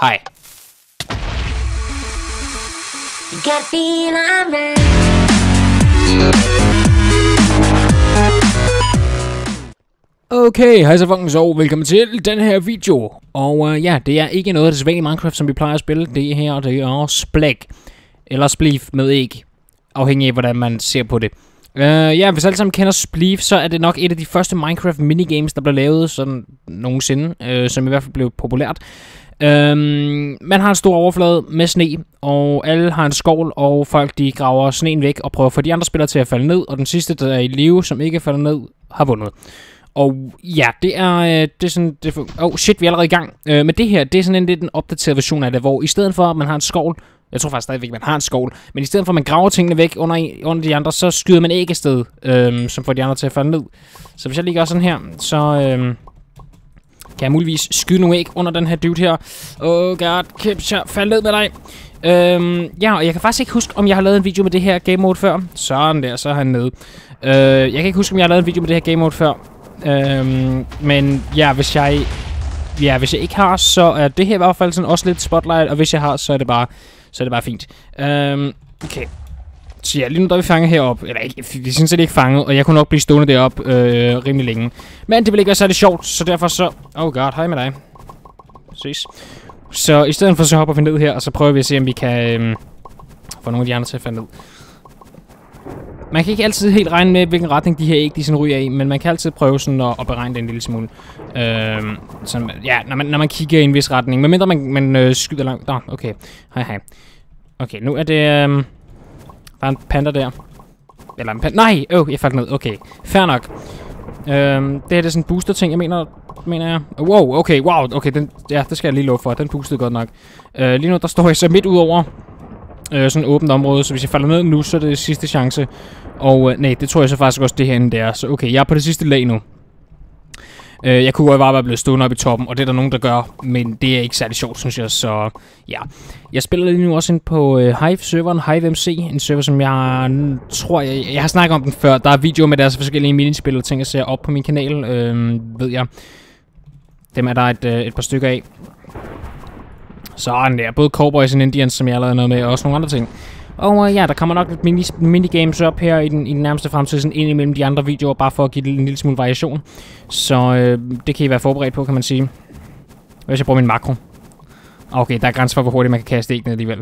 Hej. Okay, hej så folkens, og velkommen til den her video. Og ja, det er ikke noget af det sædvanlige Minecraft, som vi plejer at spille. Det her, det er Splag. Eller Spleef med æg. Afhængig af, hvordan man ser på det. Ja, hvis alle sammen kender Spleef, så er det nok et af de første Minecraft minigames, der blev lavet sådan nogensinde. Som i hvert fald blev populært. Man har en stor overflade med sne, og alle har en skovl, og folk de graver sneen væk og prøver at få de andre spillere til at falde ned. Og den sidste, der er i live, som ikke falder ned, har vundet. Og ja, det er sådan... shit, vi er allerede i gang. Men det her, det er sådan lidt en opdateret version af det, hvor i stedet for, at man har en skovl... Jeg tror faktisk stadigvæk, at man har en skovl. Men i stedet for, at man graver tingene væk under de andre, så skyder man æg afsted, som får de andre til at falde ned. Så hvis jeg lige gør sådan her, så kan jeg muligvis skyde nogle æg under den her dude her. Oh god, Kipcher, fald ned med dig. Ja, og jeg kan faktisk ikke huske, om jeg har lavet en video med det her game mode før. Sådan der, så er han nede. Jeg kan ikke huske, om jeg har lavet en video med det her game mode før. Men ja, hvis jeg ikke har, så er det her i hvert fald sådan også lidt spotlight, og hvis jeg har, så er det bare fint. Okay. Så ja, lige nu der er vi fanget heroppe. Eller ikke, vi synes, at det ikke fanget, og jeg kunne nok blive stående deroppe rimelig længe. Men det vil ikke være særlig sjovt, så derfor så... Oh god, hej med dig. Ses. Så i stedet for så hopper vi ned her, og så prøver vi at se, om vi kan få nogle af de andre til at falde ned. Man kan ikke altid helt regne med, hvilken retning de her æg de sådan ryger i, men man kan altid prøve sådan at beregne det en lille smule. Sådan, ja, når man kigger i en vis retning. Medmindre man skyder langt. Nå, okay. Hej. Okay, nu er det... der er en panda der. Eller en panda... Nej! Jeg faldt ned. Okay, fair nok. Det her det er sådan en booster-ting, mener jeg. Wow, okay, den, ja, det skal jeg lige love for. Den boostede godt nok. Lige nu, der står jeg så midt ud over sådan et åbent område, så hvis jeg falder ned nu, så er det sidste chance. Og nej, det tror jeg så faktisk også det herinde der. Så okay, jeg er på det sidste lag nu. Jeg kunne godt bare være blevet stående op i toppen, og det er der nogen, der gør, men det er ikke særlig sjovt, synes jeg, så ja. Jeg spiller lige nu også ind på Hive-serveren, Hive MC, en server, som jeg tror, jeg har snakket om den før. Der er videoer med deres forskellige minispil og ting, jeg ser op på min kanal, ved jeg. Dem er der et par stykker af. Sådan der, både Cowboys og Indians, som jeg har lavet noget med, og også nogle andre ting. Og ja, der kommer nok lidt minigames op her i den nærmeste fremtid, sådan ind imellem de andre videoer, bare for at give det en lille smule variation. Så det kan I være forberedt på, kan man sige. Hvis jeg bruger min makro. Okay, der er grænser for, hvor hurtigt man kan kaste æg ned alligevel.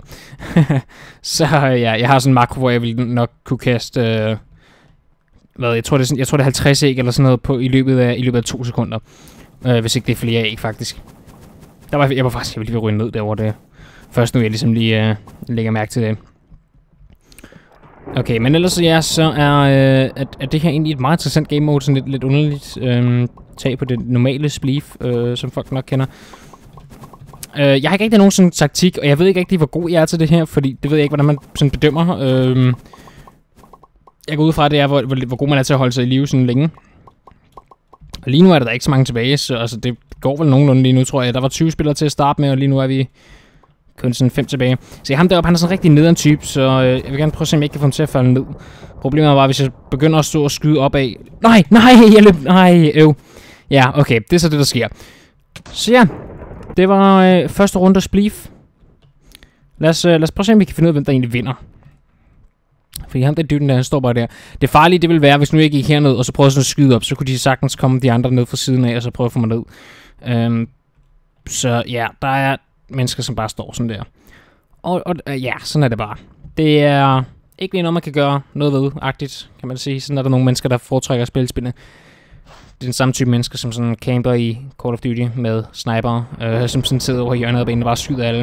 Så ja, jeg har sådan en makro, hvor jeg vil nok kunne kaste... jeg tror det er 50 æg eller sådan noget på, i løbet af 2 sekunder. Hvis ikke det er flere æg, faktisk. Jeg var lige ved at ryge ned derovre det. Først nu jeg ligesom lige lægger mærke til det. Okay, men ellers ja, så er det her egentlig et meget interessant game mode, sådan lidt underligt tag på det normale Spleef, som folk nok kender. Jeg har ikke rigtig nogen sådan taktik, og jeg ved ikke rigtig, hvor god jeg er til det her, fordi det ved jeg ikke, hvordan man sådan bedømmer. Jeg går ud fra, at det er, hvor god man er til at holde sig i live sådan længe. Og lige nu er der ikke så mange tilbage, så altså, det går vel nogenlunde lige nu, tror jeg. Der var 20 spillere til at starte med, og lige nu er vi kun sådan 5 tilbage. Så ham deroppe, han er sådan en rigtig nederen type, så jeg vil gerne prøve at se, om jeg ikke kan få ham til at falde ned. Problemet er bare, hvis jeg begynder at stå og skyde opad. Nej, jeg løb. Nej, øv. Ja, okay, det er så det, der sker. Så ja, det var første runde af Spleef. Lad os prøve at se, om vi kan finde ud af, hvem der egentlig vinder. Fordi ham der dytten der, han står bare der. Det farlige, det vil være, hvis nu jeg gik herned, og så prøvede sådan at skyde op, så kunne de sagtens komme de andre ned fra siden af, og så prøve at få mig ned. Så ja, der er mennesker, som bare står sådan der. Og ja, sådan er det bare. Det er ikke lige noget, man kan gøre noget ved-agtigt, kan man sige. Sådan er der nogle mennesker, der foretrækker at spille spillene. Det er den samme type mennesker, som sådan camper i Call of Duty med sniper, som sådan sidder over i hjørnet af banen og bare skyder alle.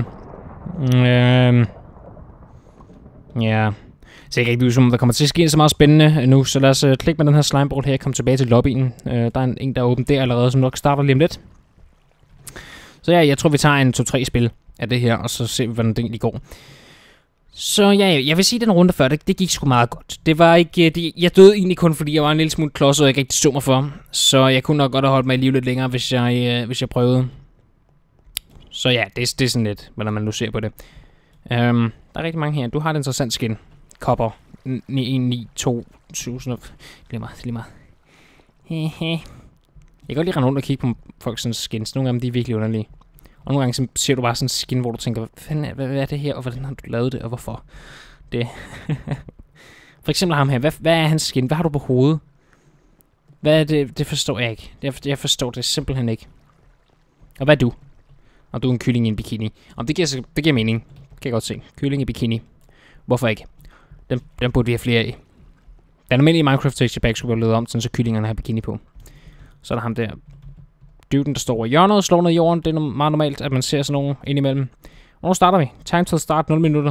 Ja... Så jeg kan ikke ud som, der kommer til at ske så meget spændende nu, så lad os klikke med den her slimeball her og komme tilbage til lobbyen. Der er en, der er åben der allerede, som nok starter lige om lidt. Så ja, jeg tror, vi tager en 2-3 spil af det her, og så ser vi, hvordan det egentlig går. Så ja, jeg vil sige, den runde før, det gik sgu meget godt. Det var ikke... jeg døde egentlig kun, fordi jeg var en lille smule klodset, og jeg ikke rigtig så mig for. Så jeg kunne nok godt have holdt mig i live lidt længere, hvis jeg prøvede. Så ja, det er sådan lidt, hvordan man nu ser på det. Der er rigtig mange her. Du har et interessant skin. Copper 992.000. Det er lige meget. Jeg kan godt lige rende rundt og kigge på folks skins. Nogle af dem, de er virkelig underlige. Og nogle gange så ser du bare sådan en skin, hvor du tænker, hvad er det her, og hvordan har du lavet det, og hvorfor? Det. For eksempel ham her, hvad er hans skin? Hvad har du på hovedet? Hvad er det? Det forstår jeg ikke. Jeg forstår det simpelthen ikke. Og hvad er du? Og du er en kylling i en bikini. Og det giver mening. Kan jeg godt se. Kylling i bikini. Hvorfor ikke? Den burde vi have flere af. Den almindelige Minecraft texture pack skulle være lavet om, sådan så kyllingerne har bikini på. Så er der ham der. Duden, der står i hjørnet og slår ned i jorden. Det er meget normalt, at man ser sådan nogle indimellem. Og nu starter vi. Time to start 0 minutter.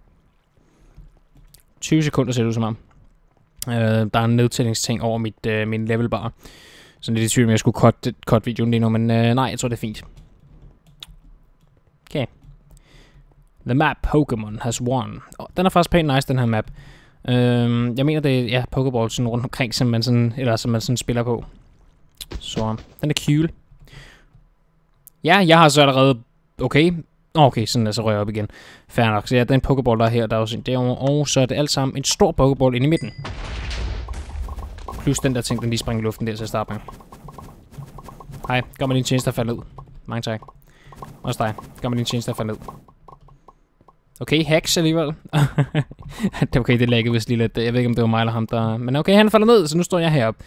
20 sekunder ser det ud som om. Der er en nedtællingsting over min levelbar. Så lidt i tvivl, om jeg skulle cut videoen lige nu, men nej, jeg tror det er fint. Okay. The map Pokémon has won. Den er faktisk pænt nice, den her map. Jeg mener, det er Pokéball sådan rundt omkring, som man sådan spiller på. Så den er cool. Ja, jeg har så allerede... Okay. Okay, sådan så rører jeg op igen. Fair nok. Så ja, den Pokéball, der er her, der er også en derovre. Og så er det alt sammen en stor Pokéball inde i midten. Plus den der ting, den lige springer i luften der til at starte med. Hej, gør mig din tjeneste at falde ned. Mange tak. Også dig. Gør mig din tjeneste at falde ned. Okay, hacks alligevel. Det er okay, det laggede vist lige lidt. Jeg ved ikke, om det var mig eller ham, der... Men okay, han falder ned, så nu står jeg heroppe.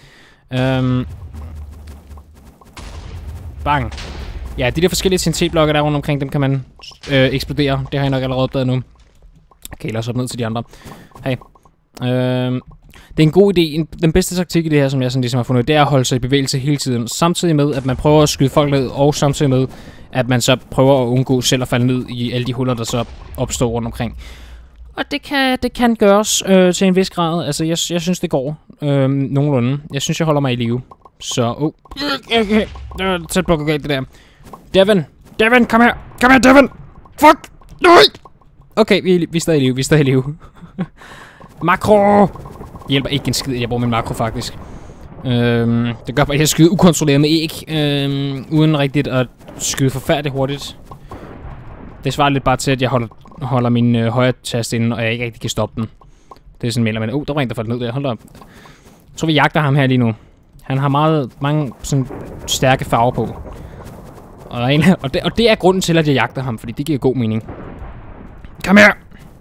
Bang. Ja, de der forskellige TNT-blokke der rundt omkring, dem kan man eksplodere. Det har jeg nok allerede opdaget nu. Okay, lad os hoppe ned til de andre. Hey. Det er en god idé. Den bedste taktik i det her, som jeg sådan ligesom har fundet, det er at holde sig i bevægelse hele tiden. Samtidig med, at man prøver at skyde folk ned, og samtidig med, at man så prøver at undgå selv at falde ned i alle de huller, der så opstår rundt omkring. Og det kan gøres til en vis grad. Altså, jeg synes, det går nogenlunde. Jeg synes, jeg holder mig i live. Så, okay. Det var tæt på galt, det der. Devin, kom her. Kom her, Devin. Fuck. Nej. Okay, vi er stadig i live. Makro. Det hjælper ikke en skid, at jeg bruger min makro, faktisk. Det gør bare, at jeg skyder ukontrolleret med æg. Uden rigtigt at skyde forfærdeligt hurtigt. Det svarer lidt bare til, at jeg holder min højre tast inde, og jeg ikke rigtig kan stoppe den. Det er sådan melder, men der var en, der faldt ned der. Hold da op. Jeg tror, vi jagter ham her lige nu. Han har mange sådan stærke farver på. Og det er grunden til, at jeg jagter ham, fordi det giver god mening. Kom her!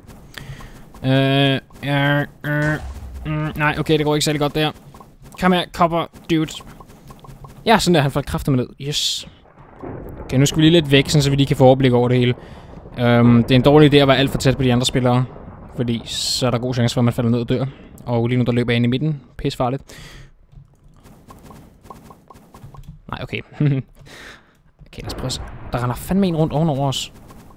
Nej, okay, det går ikke særlig godt der. Kom her, copper, dude. Ja, sådan der, han faldt kraftigt med ned. Yes. Okay, nu skal vi lige lidt væk, så vi lige kan få overblik over det hele. Det er en dårlig idé at være alt for tæt på de andre spillere. Fordi så er der god chance for, at man falder ned og dør. Og lige nu, der løber jeg ind i midten. Pisse farligt. Nej, okay. Okay, lad os prøve. Der render fandme en rundt ovenover os.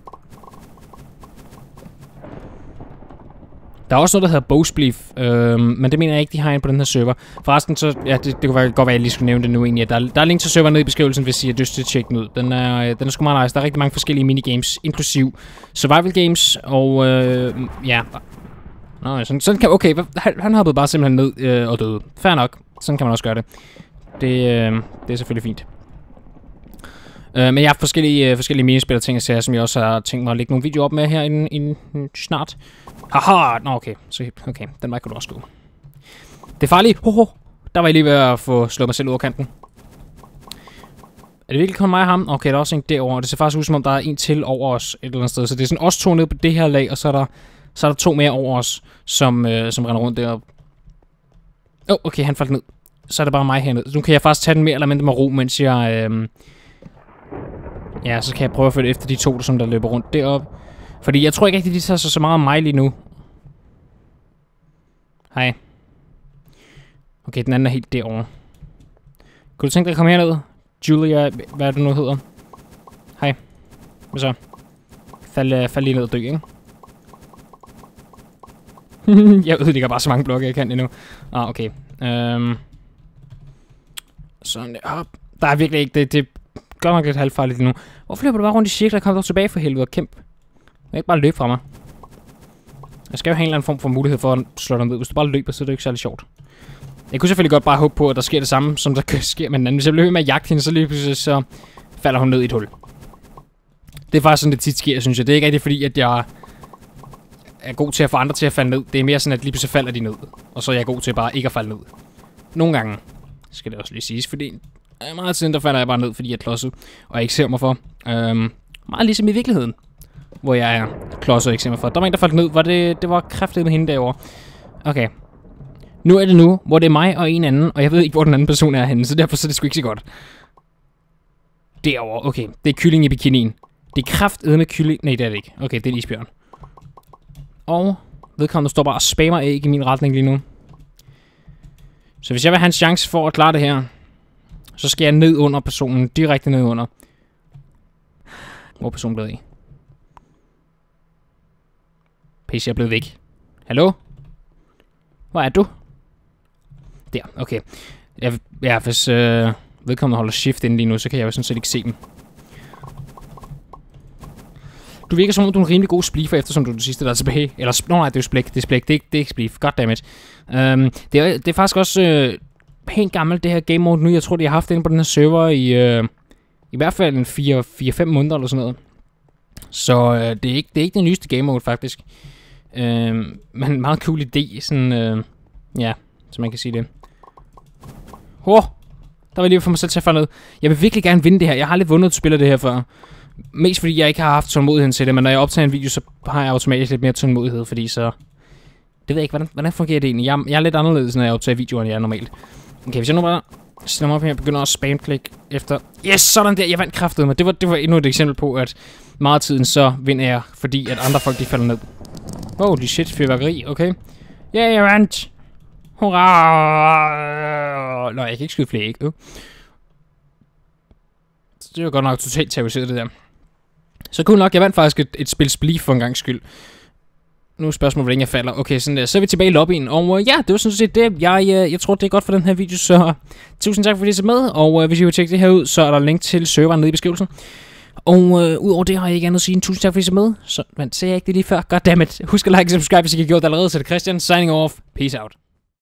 Der er også noget, der hedder Bowspleef, men det mener jeg ikke, de har en på den her server. Forresten, så, ja, det kunne godt være, at jeg lige skulle nævne det nu egentlig. Der er link til serveren nede i beskrivelsen, hvis I har lyst til at tjekke den ud. Den er sgu meget nice. Der er rigtig mange forskellige minigames, inklusiv survival games, og ja. Nå, sådan kan, okay, han hoppede bare simpelthen ned og døde. Fair nok, sådan kan man også gøre det. Det er selvfølgelig fint. Men jeg har forskellige minispil og ting og sager, som jeg også har tænkt mig at lægge nogle videoer op med her inden snart. Haha! Nå, okay. Så, okay, den vej kan du også gå. Det er farligt. Der var jeg lige ved at få slået mig selv ud af kanten. Er det virkelig kun mig og ham? Okay, der er også en derovre. Det ser faktisk ud som om, der er en til over os et eller andet sted. Så det er sådan os to nede på det her lag, og så er der to mere over os, som render rundt deroppe. Okay, han faldt ned. Så er det bare mig hernede. Nu kan jeg faktisk tage den mere eller mindre med ro, mens jeg... Ja, så kan jeg prøve at følge efter de to, der løber rundt deroppe. Fordi jeg tror ikke rigtig, de tager så meget om mig lige nu. Hej. Okay, den anden er helt derovre. Kunne du tænke dig at komme herned? Julia, hvad er det nu hedder? Hej. Hvad så? Fald lige ned og dø, ikke? Jeg ødelægger bare så mange blokke, jeg kan endnu. Okay. Sådan der. Der er virkelig ikke... Det gør nok lidt halvfarligt nu. Hvorfor løber du bare rundt i cirkler? Kom dog tilbage for helvede og kæmp. Jeg kan ikke bare løbe fra mig. Jeg skal jo have en eller anden form for mulighed for at slå dig ned. Hvis du bare løber, så er det ikke særlig sjovt. Jeg kunne selvfølgelig godt bare håbe på, at der sker det samme, som der sker med den anden. Hvis jeg bliver ved med at jagte hende, så lige pludselig så falder hun ned i et hul. Det er faktisk sådan, det tit sker, synes jeg. Det er ikke rigtig fordi, at jeg er god til at få andre til at falde ned. Det er mere sådan, at lige pludselig falder de ned. Og så er jeg god til bare ikke at falde ned. Nogle gange skal det også lige siges, fordi meget tiden, der falder jeg bare ned, fordi jeg er klodset, og jeg ikke ser mig for. Meget ligesom i virkeligheden. Hvor jeg er klodser eksempel for. Der var en, der faldt ned. Det var kraftigt med hende derovre. Okay. Nu er det nu, hvor det er mig og en anden. Og jeg ved ikke, hvor den anden person er henne. Så derfor så er det sgu ikke så godt. Derovre. Okay. Det er kylling i bikinien. Det er kraftedeme kylling. Nej, det er det ikke. Okay, det er en isbjørn. Og vedkommende står bare og spammer æg i min retning lige nu. Så hvis jeg vil have en chance for at klare det her, så skal jeg ned under personen. Direkte ned under. Hvor er personen blevet af? PC er blevet væk. Hallo? Hvor er du? Der, okay. Ja, hvis vedkommende holder shift inde lige nu, så kan jeg jo sådan set ikke se dem. Du virker som om, du er en rimelig god splifer, eftersom du er det sidste, der er tilbage. Eller, nej, det er jo splæk. Det er splæk. Det er ikke splif. Goddammit. Det er faktisk også pænt gammelt, det her game mode nu. Jeg tror, de har haft det inde på den her server i hvert fald en 4-5 måneder eller sådan noget. Så det er ikke det nyeste game mode, faktisk. Men en meget cool idé, sådan, ja, så man kan sige det. Der var lige for mig selv til at falde ned. Jeg vil virkelig gerne vinde det her. Jeg har aldrig vundet et spil af det her før. Mest fordi jeg ikke har haft tålmodighed til det, men når jeg optager en video, så har jeg automatisk lidt mere tålmodighed, fordi så... Det ved jeg ikke, hvordan fungerer det egentlig? Jeg er lidt anderledes, når jeg optager videoer, end jeg er normalt. Okay, hvis jeg nu bare stiller mig op her og begynder at spam-klik efter... Yes, sådan der, jeg vandt kraftet mig. Det var endnu et eksempel på, at meget af tiden så vinder jeg, fordi at andre folk de falder ned. Holy shit, fyrværkeri, okay. Ja, jeg vandt! Hurra! Nå, jeg kan ikke skyde flere æg, Det var godt nok totalt terroriseret, det der. Så cool nok, jeg vandt faktisk et spil Spleef for en gang skyld. Nu er spørgsmålet, hvor længe jeg falder. Okay, sådan der. Så er vi tilbage i lobbyen. Og ja, det var sådan set det. Jeg tror, det er godt for den her video, så tusind tak, fordi I så med. Og hvis I vil tjekke det her ud, så er der link til serveren nede i beskrivelsen. Og udover det har jeg ikke andet at sige. Tusind tak, fordi I så med. Så sagde jeg ikke det lige før. Goddammit. Husk at like og subscribe, hvis I ikke har gjort det allerede. Så er det Christian, signing off. Peace out.